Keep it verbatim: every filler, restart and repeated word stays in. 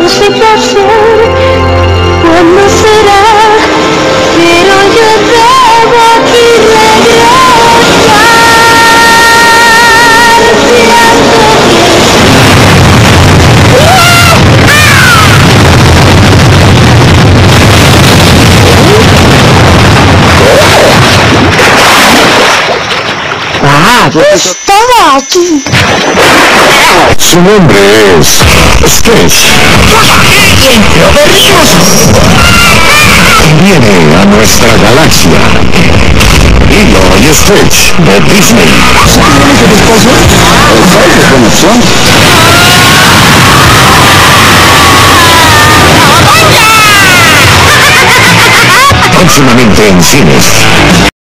sé qué hacer, cuándo será, pero yo debo aquí regresar. Ah, yo estaba aquí. Su nombre es Stich. Viene a nuestra galaxia. Lilo y Stich de Disney. ¿Tienes el esposo? El juez es buena opción. Próximamente en cines.